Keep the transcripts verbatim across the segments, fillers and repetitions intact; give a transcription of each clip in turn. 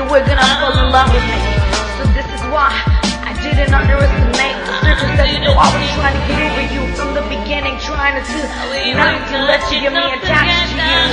were gonna fall in love with me. So this is why I didn't underestimate the surface that you know I was trying to get over you from the beginning, trying to do nothing to let you get me attached to you.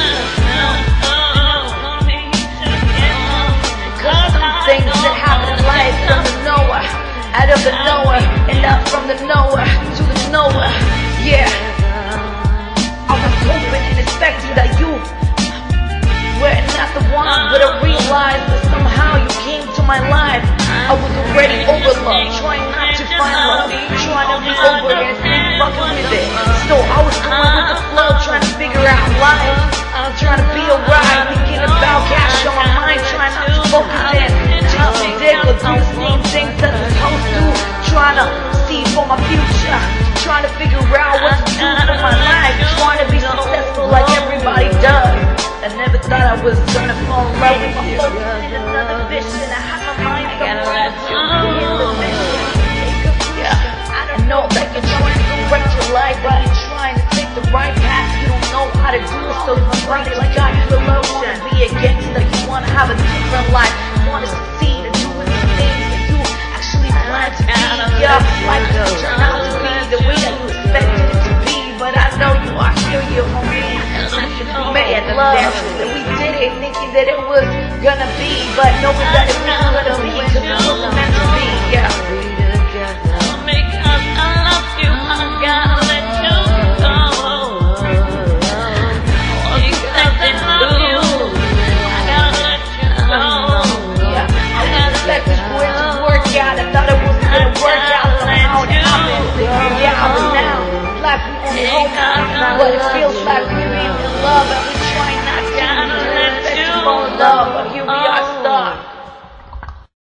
Cause some things that happen in life from the nowhere, out of the nowhere, and up from the nowhere to the nowhere. Yeah, I was hoping and expecting that you were not the one, but I realized that somehow you came to my life. I was already over love, trying not to find love, trying to be over it and still fucking with it. So I was going with the flow, trying to figure out life, trying to be alright, thinking about cash on my mind, trying not to focus in, just to dig or do the same things that I'm supposed to, trying to see for my future, trying to figure out what to do for my life, trying to be successful like everybody does. I never thought I was gonna fall in love with you. My focus in another vision, I had my mind on the mission. Yeah, I know that you're trying to correct your life, but you're trying to take the right path. You don't know how to do it, so you find it like I feel low. You wanna be against it, you wanna have a different life, you wanna succeed and do the things that you actually plan to be. Yeah, life doesn't turn out to be the way that you expected it to be, but I know you are still your homie. Made love, that we did it thinking that it was gonna be, but knowing that it wasn't gonna be, cause it wasn't meant to be. Yeah. Because I love you, I gotta let you go. Because I love you, I gotta let you go. Yeah, I didn't expect this for it to work out. I thought it wasn't gonna work out somehow. It happened. Yeah, but now, like we only hope, but it feels like we're in love and we try not to. We didn't expect to fall in love, but here we are.